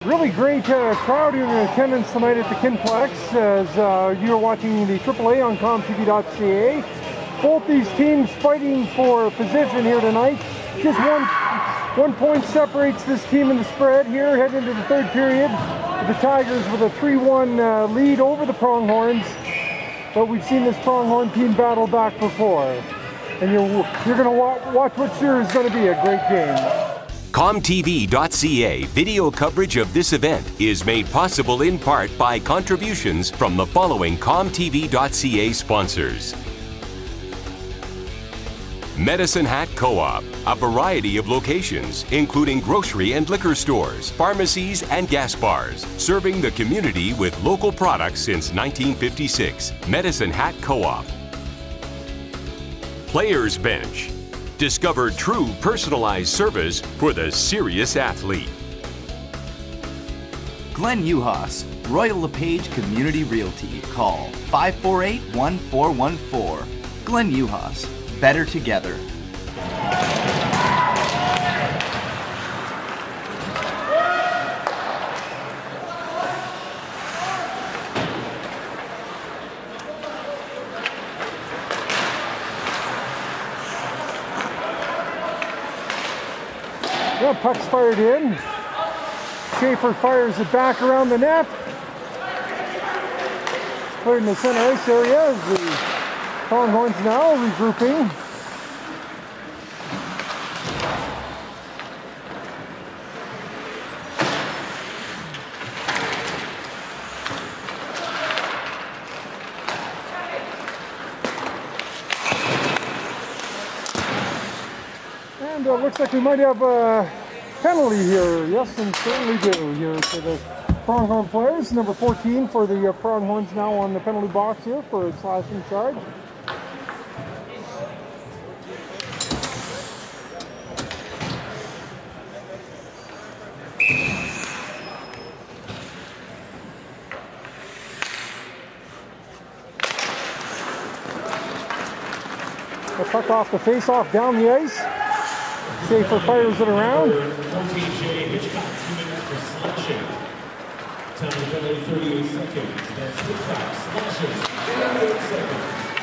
Really great crowd in attendance tonight at the Kinplex as you're watching the AAA on ComTV.ca. Both these teams fighting for position here tonight. Just one point separates this team in the spread here, heading into the third period. The Tigers with a 3-1 lead over the Pronghorns. But we've seen this Pronghorn team battle back before. And you're going to watch what sure is going to be a great game. ComTV.ca video coverage of this event is made possible in part by contributions from the following ComTV.ca sponsors. Medicine Hat Co-op, a variety of locations, including grocery and liquor stores, pharmacies, and gas bars, serving the community with local products since 1956. Medicine Hat Co-op. Players Bench. Discover true personalized service for the serious athlete. Glenn Uhas, Royal LePage Community Realty. Call 548-1414. Glenn Uhas, better together. Yeah, puck's fired in. Schaefer fires it back around the net. Cleared in the center ice area as the Pronghorns now regrouping. And looks like we might have a penalty here. Yes, and certainly do here for the Pronghorn players. Number 14 for the Pronghorns now on the penalty box here for a slashing charge. The puck off the face-off down the ice. Schaefer fires it around. 14 Jay Hitchcock, 2 minutes for slashing. Time of penalty 38 seconds. That's Hitchcock slashing. 38 seconds.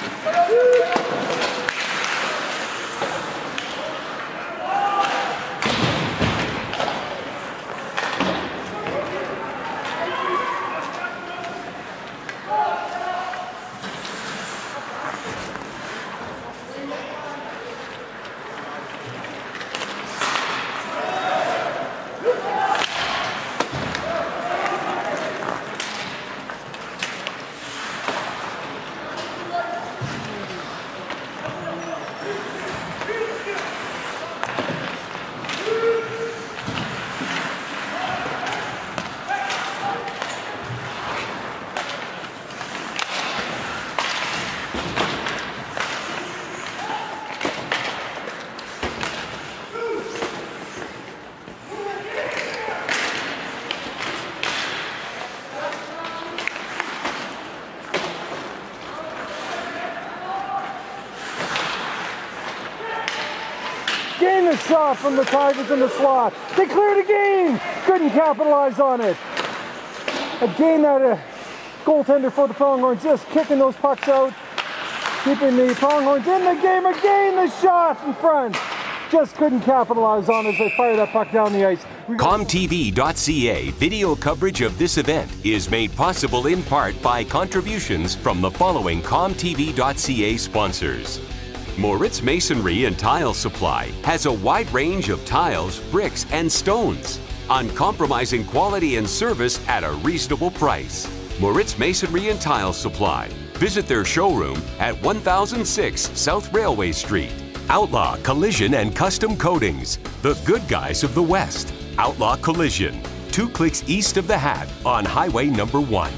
Gain a shot from the Tigers in the slot. They cleared a game. Couldn't capitalize on it. Again, that goaltender for the Pronghorns just kicking those pucks out, keeping the Pronghorns in the game. Again, the shot in front. Just couldn't capitalize on as they fire that puck down the ice. ComTV.ca video coverage of this event is made possible in part by contributions from the following ComTV.ca sponsors. Moritz Masonry and Tile Supply has a wide range of tiles, bricks, and stones. Uncompromising quality and service at a reasonable price. Moritz Masonry and Tile Supply. Visit their showroom at 1006 South Railway Street. Outlaw Collision and Custom Coatings, the good guys of the West. Outlaw Collision, 2 clicks east of the Hat on Highway number 1.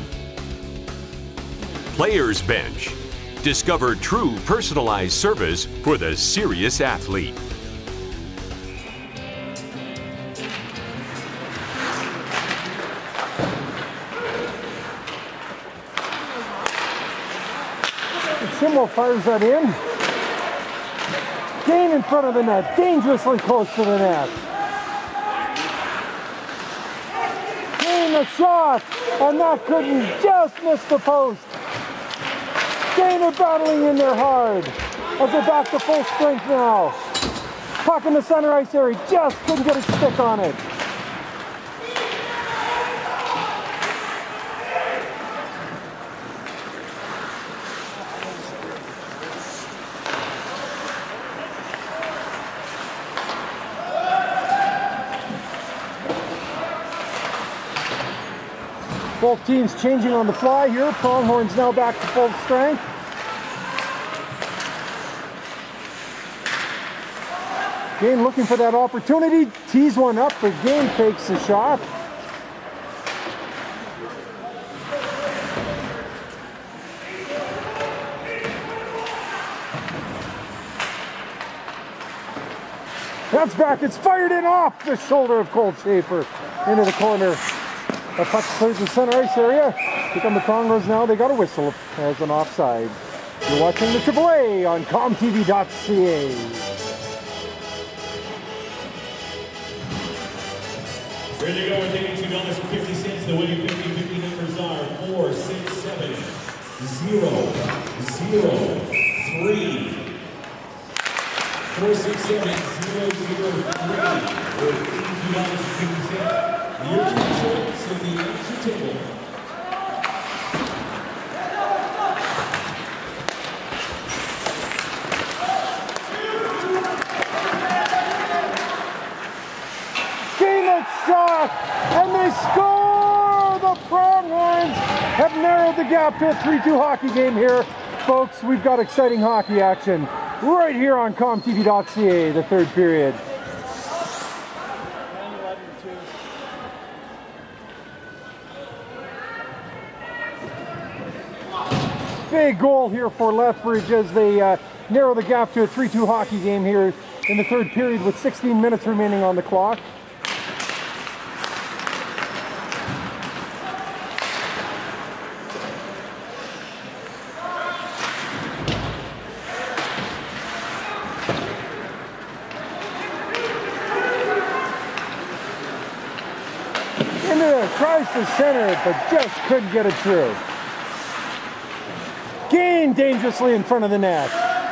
Players Bench. Discover true personalized service for the serious athlete. Schimmel fires that in. Gain in front of the net, dangerously close to the net. a shot, and that couldn't just miss the post. Kane are battling in there hard as they're back to full strength now. Puck in the center ice area, just couldn't get a stick on it. Both teams changing on the fly here. Pronghorns now back to full strength. Gane looking for that opportunity. Tees one up, but Gane fakes the shot. That's back. It's fired in off the shoulder of Cole Schaefer into the corner. The puck clears the center ice area. Here come the Pronghorns now. They got a whistle as an offside. You're watching the AAA on ComTV.ca. Ready to go with $82.50. The winning 50-50 numbers are 4, 6, 7, 0, 0, 3. 4, 6, 7, 0, 0, 3. With $82.50. Your choice in the extra table. Gane that shot, and they score! The Pronghorns have narrowed the gap to a 3-2 hockey game here. Folks, we've got exciting hockey action right here on ComTV.ca, the third period. Big goal here for Lethbridge as they narrow the gap to a 3-2 hockey game here in the third period with 16 minutes remaining on the clock. Into there, tries to center it, but just couldn't get it through. Gane dangerously in front of the net.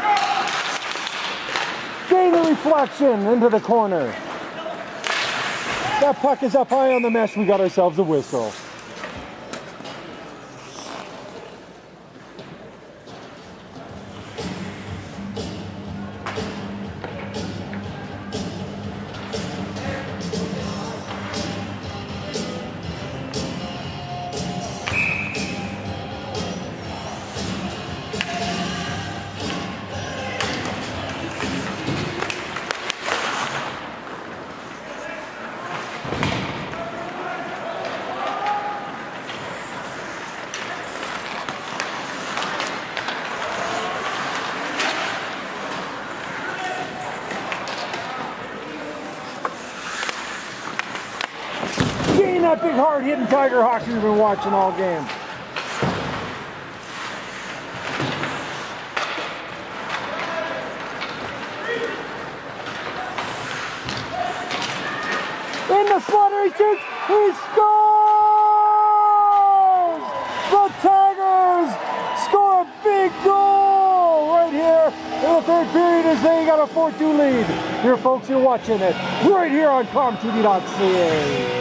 Gane the reflection into the corner. That puck is up high on the mesh. We got ourselves a whistle. That big hard-hitting Tiger hockey we've been watching all game. In the slaughter, he shoots, he scores! The Tigers score a big goal right here in the third period as they got a 4-2 lead. Here, folks, you're watching it right here on ComTV.ca.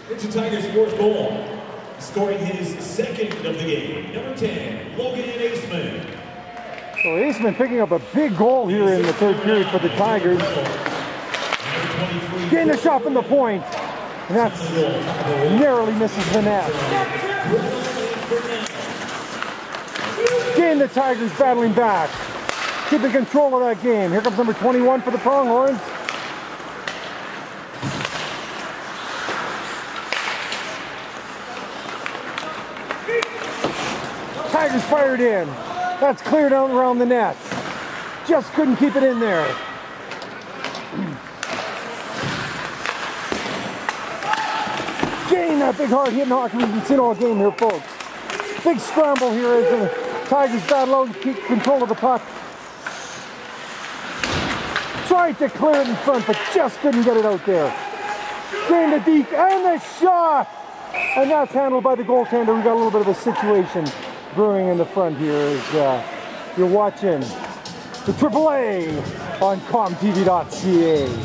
It's the Tigers' fourth goal. Scoring his second of the game. Number 10, Logan Aceman. So Aceman picking up a big goal here in the third period for the Tigers. Getting a shot from the point. And that narrowly misses the net. Again, the Tigers battling back. Keeping control of that game. Here comes number 21 for the Pronghorns. Tigers fired in. That's cleared out around the net. Just couldn't keep it in there. Getting that big hard hit knock we've seen all game here, folks. Big scramble here as the Tigers battle out and keep control of the puck. Tried to clear it in front, but just couldn't get it out there. Getting the deep and the shot! And that's handled by the goaltender. We got a little bit of a situation brewing in the front here as you're watching the AAA on ComTV.ca.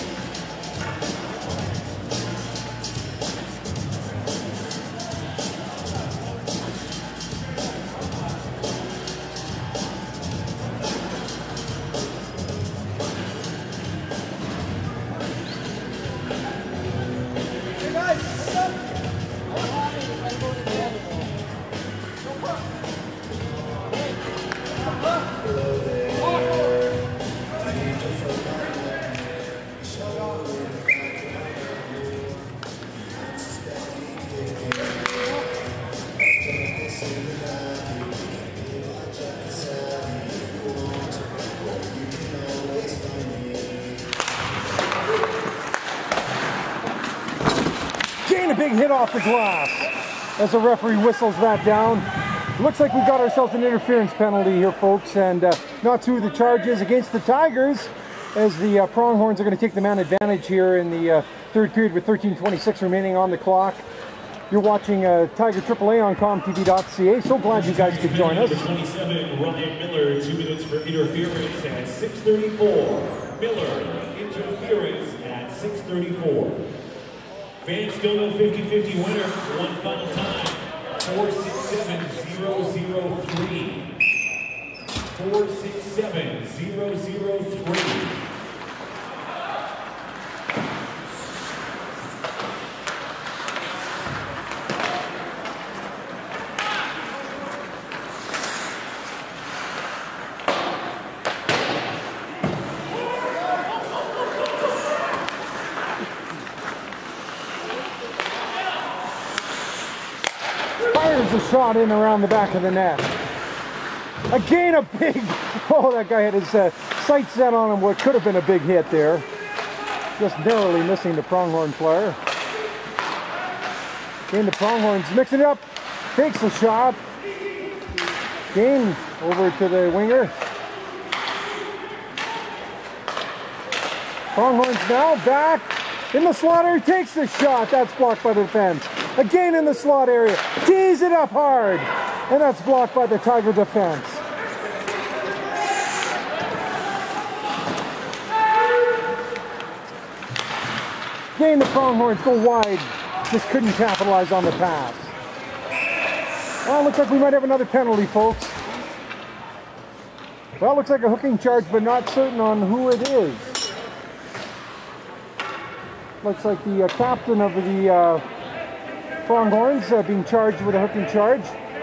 Big hit off the glass as the referee whistles that down. Looks like we got ourselves an interference penalty here, folks, and not to the charges against the Tigers, as the Pronghorns are going to take the man advantage here in the third period with 13:26 remaining on the clock. You're watching Tiger AAA on ComTV.ca. So glad you guys could join us. Number 27, Ryan Miller, 2 minutes for interference at 6:34. Miller, interference at 6:34. Fans still no 50-50 winner. One final time. 467-003. 467-003. Fires a shot in around the back of the net. Again, a big, oh, that guy had his sights set on him. What could have been a big hit there. Just narrowly missing the Pronghorn player. Again, the Pronghorns mixing it up. Takes the shot. Again, over to the winger. Pronghorns now back in the slot area. Takes the shot. That's blocked by the defense. Again in the slot area, tees it up hard, and that's blocked by the Tiger defense. Again, the Pronghorns go wide, just couldn't capitalize on the pass. Well, looks like we might have another penalty, folks. Well, looks like a hooking charge, but not certain on who it is. Looks like the captain of the Pronghorns being charged with a hooking charge.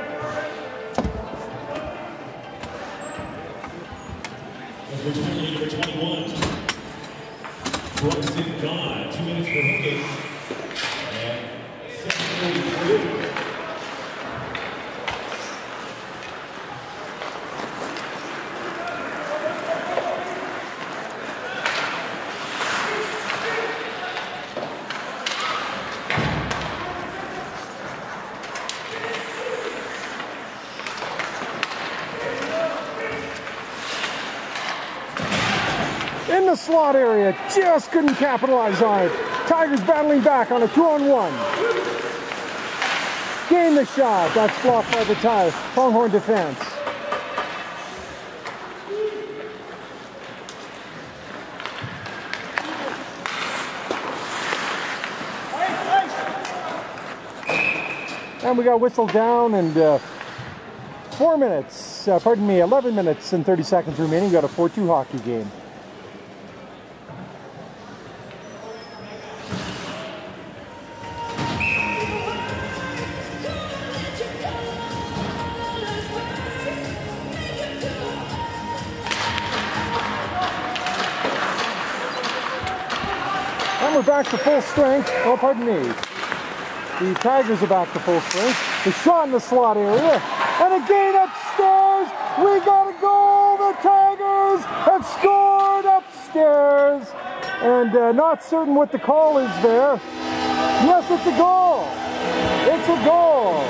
Number 21, Brookston Gone, 2 minutes for hooking. And 7:43. In the slot area, just couldn't capitalize on it. Tigers battling back on a 2-on-1. Gain the shot. That's blocked by the Pronghorn defense. And we got whistle down, and 11 minutes and 30 seconds remaining. We got a 4-2 hockey game. And we're back to full strength. Oh, pardon me. The Tigers are back to full strength. The shot in the slot area. And again upstairs. We got a goal. The Tigers have scored upstairs. And not certain what the call is there. Yes, it's a goal. It's a goal.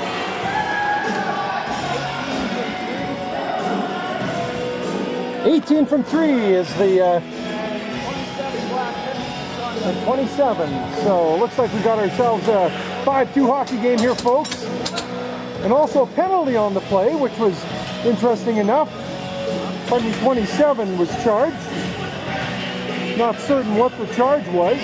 "18 from 3 is the 27. So looks like we got ourselves a 5-2 hockey game here, folks. And also a penalty on the play, which was interesting enough. 27 was charged. Not certain what the charge was.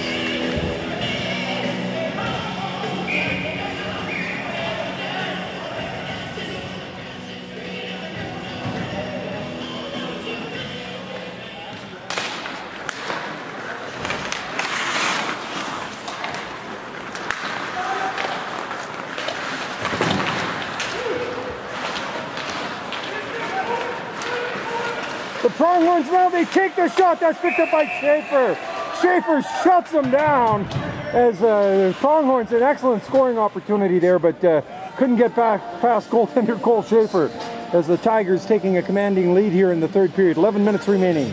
The Pronghorns now, they take their shot. That's picked up by Schaefer. Schaefer shuts them down as the Pronghorns an excellent scoring opportunity there, but couldn't get back past goaltender Cole Schaefer as the Tigers taking a commanding lead here in the third period. 11 minutes remaining.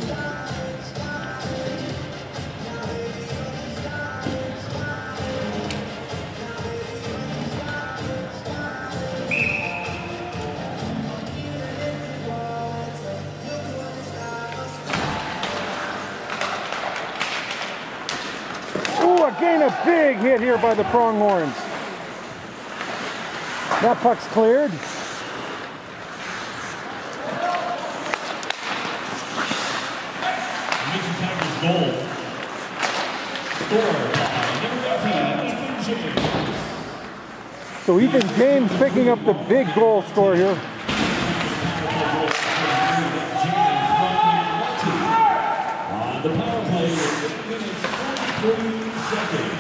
Again, a big hit here by the Pronghorns. That puck's cleared. Goal. Scored by number 18, Ethan James. So Ethan James picking up the big goal score here. On the power play, 8 minutes, 43 seconds.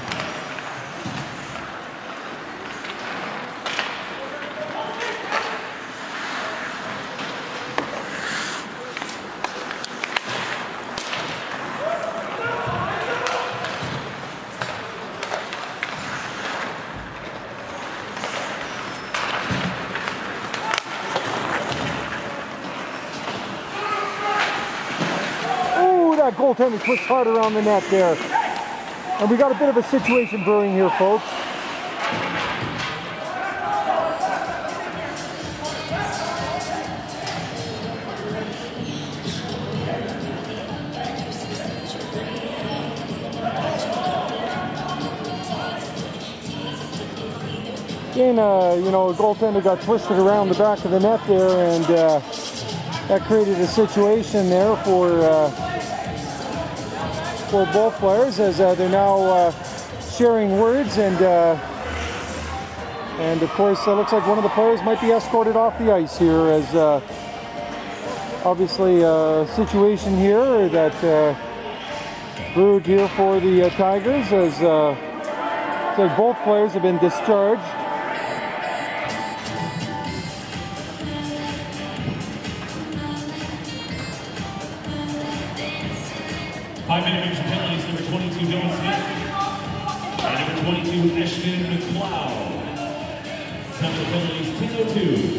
That goaltender twist hard around the net there. And we got a bit of a situation brewing here, folks. Again, you know, a goaltender got twisted around the back of the net there, and that created a situation there for both players as they're now sharing words, and of course it looks like one of the players might be escorted off the ice here, as obviously a situation here that brewed here for the Tigers, as both players have been discharged. Five-minute penalties, number 22, Dylan Smith. And number 22, Ashton McLeod. Time of the penalties, 10:02.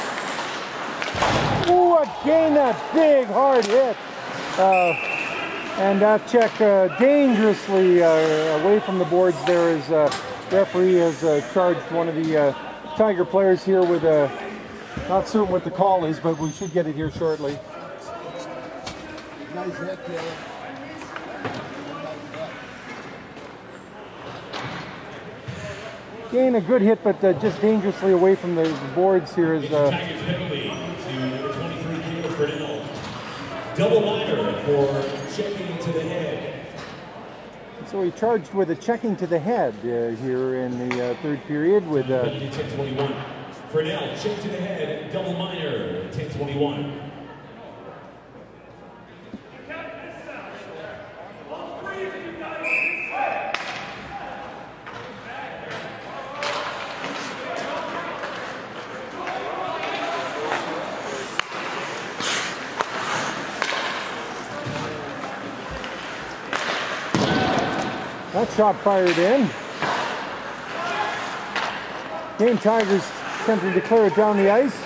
Ooh, again, that big hard hit And that check dangerously away from the boards there as referee has charged one of the Tiger players here with not certain what the call is, but we should get it here shortly. Nice hit, Taylor. Again, a good hit, but just dangerously away from the boards here. Is Tigers penalty to number 23, Caleb Fredell. Double minor for checking to the head. So he charged with a checking to the head here in the third period with 10-21. Fredell, check to the head, double minor, 10-21. that shot fired in. Game Tigers attempting to clear it down the ice.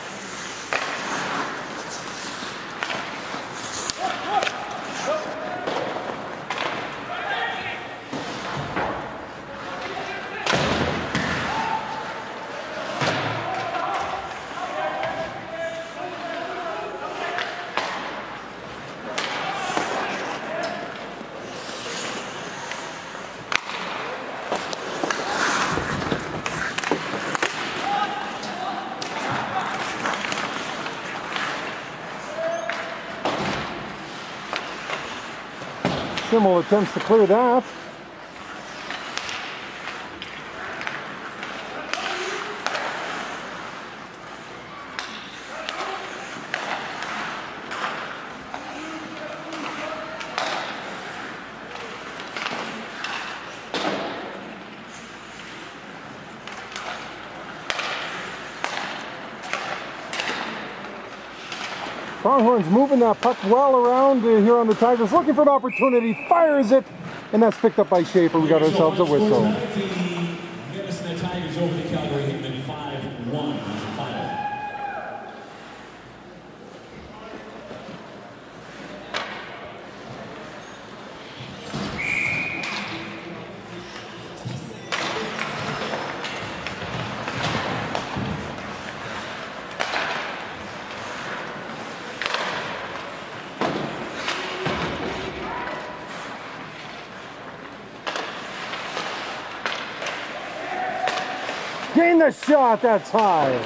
Schimmel attempts to clear that. Pronghorn's moving that puck well around here on the Tigers, looking for an opportunity, fires it, and that's picked up by Schaefer. We got ourselves a whistle. Minnesota Tigers over the Calgary Hitmen 5-1 as the final. Gain the shot, that's high.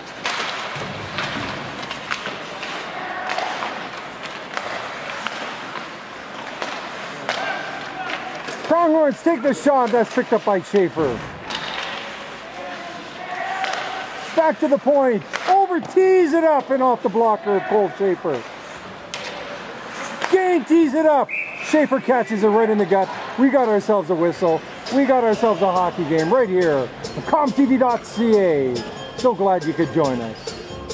Pronghorns take the shot, that's picked up by Schaefer. Back to the point, over tees it up and off the blocker of Cole Schaefer. Gain tees it up. Schaefer catches it right in the gut. We got ourselves a whistle. We got ourselves a hockey game right here on ComTV.ca. So glad you could join us.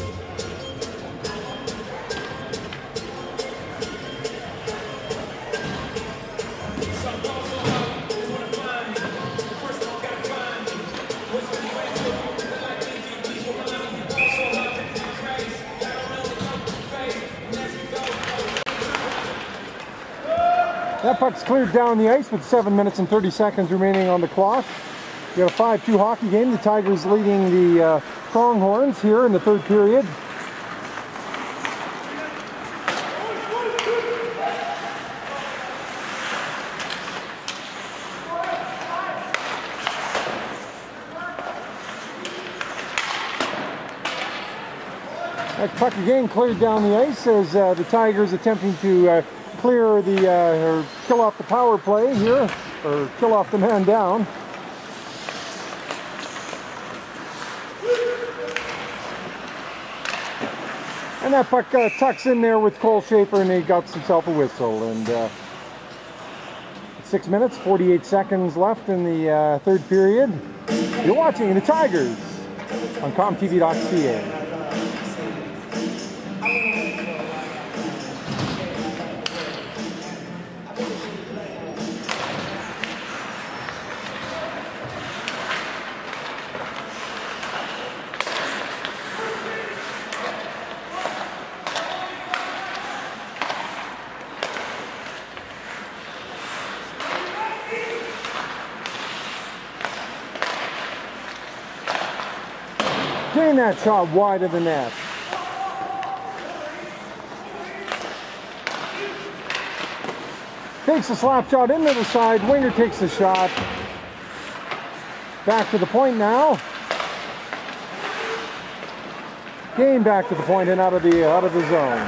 That puck's cleared down the ice with 7 minutes and 30 seconds remaining on the clock. We got a 5-2 hockey game. The Tigers leading the Pronghorns here in the third period. That puck again cleared down the ice as the Tigers attempting to clear the, or kill off the power play here, or kill off the man down. And that puck tucks in there with Cole Schaefer, and he got himself a whistle. And 6 minutes, 48 seconds left in the third period. You're watching the Tigers on ComTV.ca. Gain that shot wide of the net. Takes a slap shot into the side. Winger takes the shot. Back to the point now. Gain back to the point and out of the zone.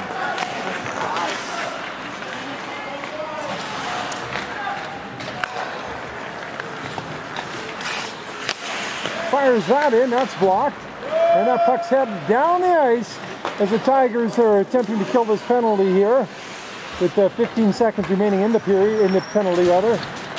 Fires that in. That's blocked. And that puck's headed down the ice as the Tigers are attempting to kill this penalty here with 15 seconds remaining in the period, in the penalty rather.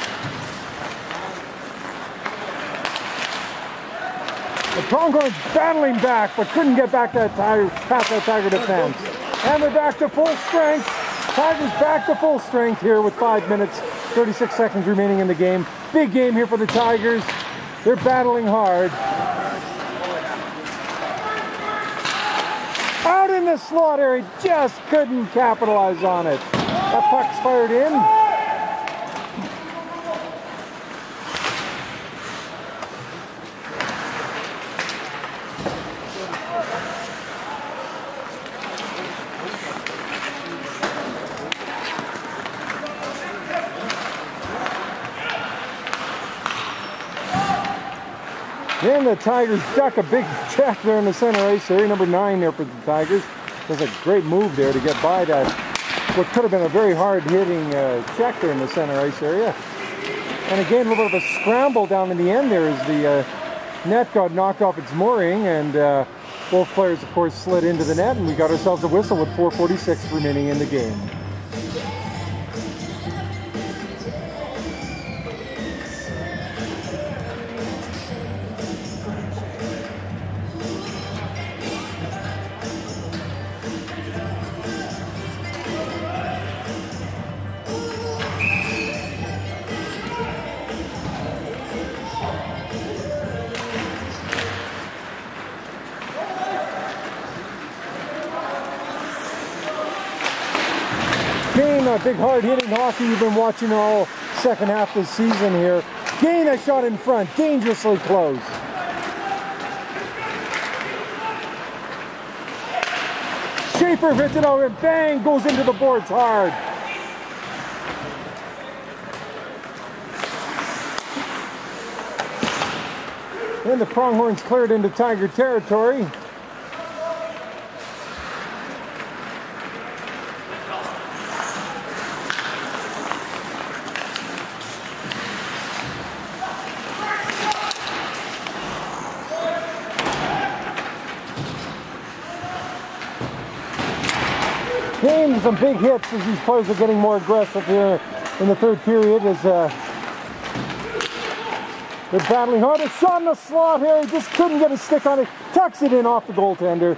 The Pronghorns battling back, but couldn't get back past that Tiger defense. And they're back to full strength. Tigers back to full strength here with 5 minutes, 36 seconds remaining in the game. Big game here for the Tigers. They're battling hard. Out in the slot area, just couldn't capitalize on it. That puck's fired in. Then the Tigers duck a big check there in the center ice area, number 9 there for the Tigers. Does a great move there to get by that, what could have been a very hard-hitting check there in the center ice area. And again, a little bit of a scramble down in the end there as the net got knocked off its mooring, and both players, of course, slid into the net, and we got ourselves a whistle with 4:46 remaining in the game. Big hard-hitting hockey you've been watching all second half this season here. Gain a shot in front, dangerously close. Schaefer hits it over and bang, goes into the boards hard. Then the Pronghorns cleared into Tiger territory. Gained some big hits as these players are getting more aggressive here in the third period as they're battling hard. A shot in the slot here, he just couldn't get a stick on it. Tucks it in off the goaltender.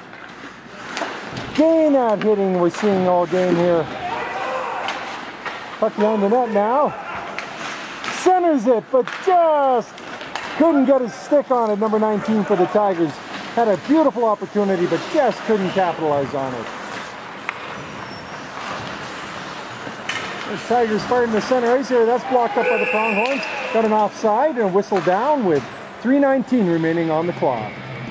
Gain that hitting we're seeing all game here. Puck behind the net now. Centers it, but just couldn't get a stick on it. Number 19 for the Tigers. Had a beautiful opportunity, but just couldn't capitalize on it. The Tigers fired in the center ice here. That's blocked up by the Pronghorns. Got an offside and a whistle down with 3:19 remaining on the clock.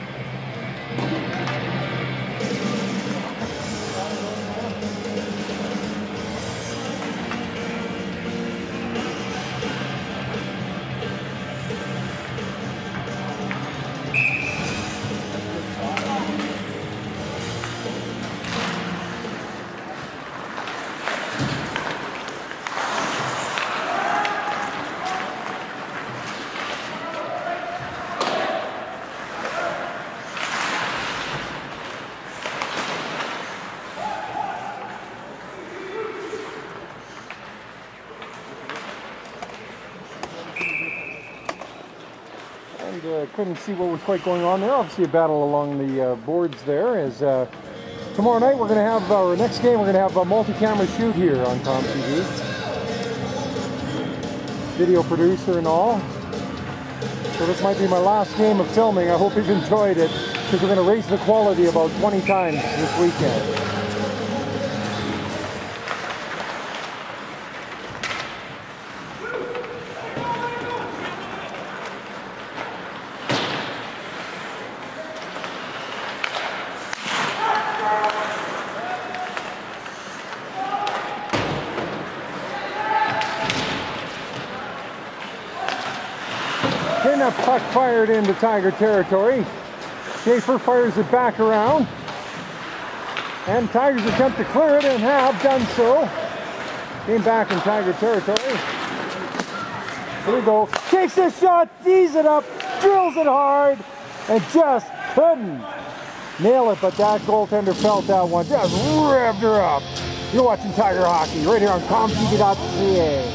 Couldn't see what was quite going on there. Obviously a battle along the boards there. As tomorrow night we're going to have, our next game we're going to have a multi-camera shoot here on ComTV. Video producer and all. So this might be my last game of filming. I hope you've enjoyed it, because we're going to raise the quality about 20 times this weekend. that puck fired into Tiger territory. Schaefer fires it back around. And Tigers attempt to clear it and have done so. Came back in Tiger territory. Here we go. Takes a shot, tees it up, drills it hard, and just couldn't nail it. But that goaltender felt that one. Just revved her up. You're watching Tiger Hockey right here on ComTV.ca.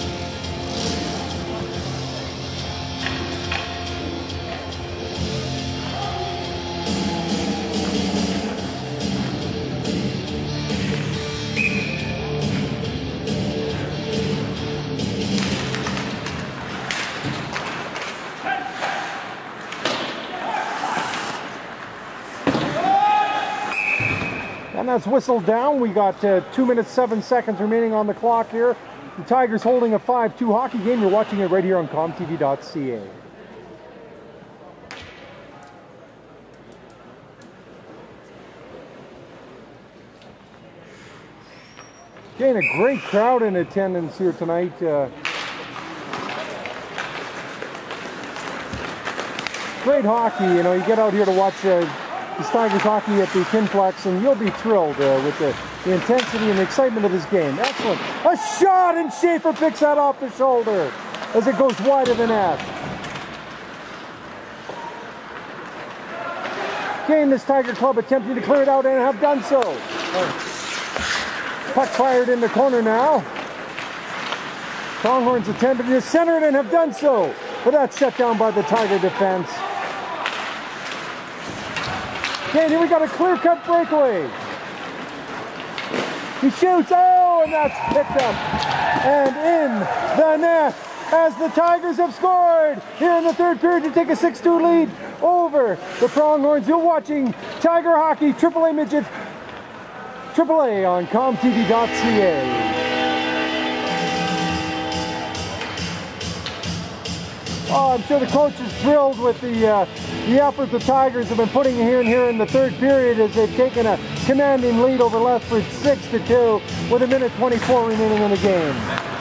And that's whistled down. We got 2 minutes, 7 seconds remaining on the clock here. The Tigers holding a 5-2 hockey game. You're watching it right here on ComTV.ca. Again, a great crowd in attendance here tonight. Great hockey. You know, you get out here to watch the Tigers hockey at the Kinplex, and you'll be thrilled with the intensity and the excitement of this game. Excellent. A shot, and Schaefer picks that off the shoulder as it goes wide of the net. Again, this Tiger club attempting to clear it out and have done so. Puck fired in the corner now. Pronghorns attempting to center it and have done so, but that's shut down by the Tiger defense. Okay, here we got a clear-cut breakaway. He shoots, oh, and that's picked up and in the net as the Tigers have scored here in the third period to take a 6-2 lead over the Pronghorns. You're watching Tiger Hockey AAA Midget AAA on ComTV.ca. Oh, I'm sure the coach is thrilled with the effort the Tigers have been putting here in the third period as they've taken a commanding lead over Lethbridge 6-2 with 1:24 remaining in the game.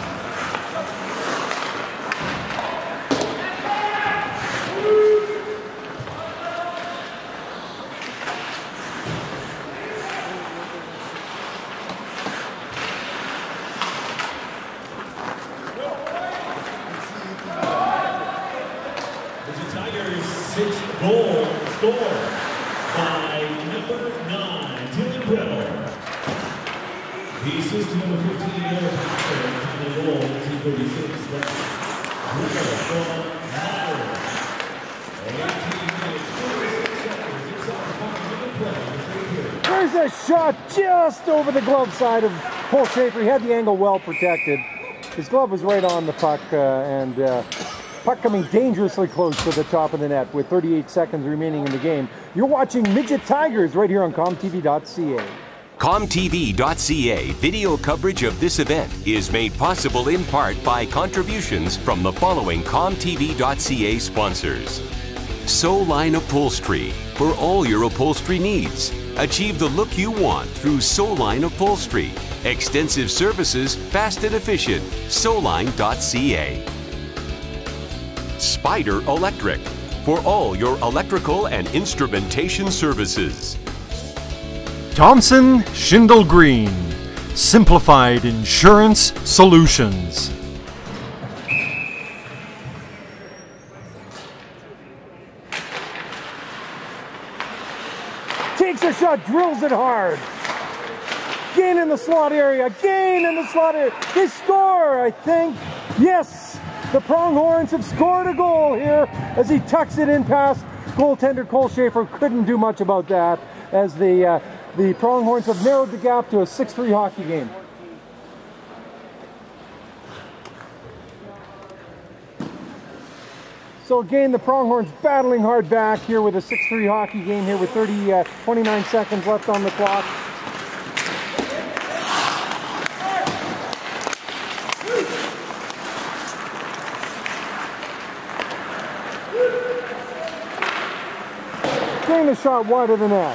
Sixth goal scored by number 9, Dylan Bell. The assist to number 15, Eric Pastor, on the goal, 2:36. That's Bell from Myron. 18 minutes, 46 seconds inside the 5-minute play. There's a shot just over the glove side of Cole Schaefer. He had the angle well protected. His glove was right on the puck, puck coming dangerously close to the top of the net with 38 seconds remaining in the game. You're watching Midget Tigers right here on ComTV.ca. ComTV.ca video coverage of this event is made possible in part by contributions from the following ComTV.ca sponsors. Soline Upholstery, for all your upholstery needs. Achieve the look you want through Soline Upholstery. Extensive services, fast and efficient. Soline.ca. Spider Electric, for all your electrical and instrumentation services. Thompson Schindel Green, simplified insurance solutions. Takes a shot, drills it hard. Gain in the slot area, gain in the slot area. They score, I think. Yes, the Pronghorns have scored a goal here as he tucks it in past goaltender Cole Schaefer. Couldn't do much about that as the Pronghorns have narrowed the gap to a 6-3 hockey game. So again, the Pronghorns battling hard back here with a 6-3 hockey game here with 29 seconds left on the clock. Getting the shot wide of the net.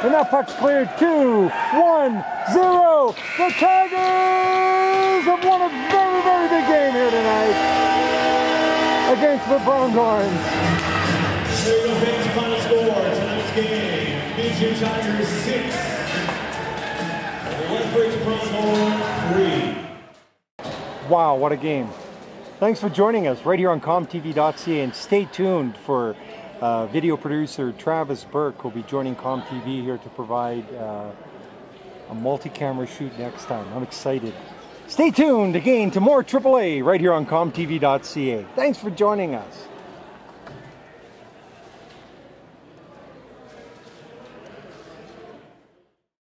And that puck's cleared. 2-1-0. The Tigers have won a very, very big game here tonight against the Bronkhorns. There you go, fans. Final score tonight's game. BC Tigers 6. Lethbridge Pronghorns 3. Wow, what a game. Thanks for joining us right here on ComTV.ca, and stay tuned for video producer Travis Burke, who'll be joining ComTV here to provide a multi-camera shoot next time. I'm excited. Stay tuned again to more AAA right here on ComTV.ca. Thanks for joining us.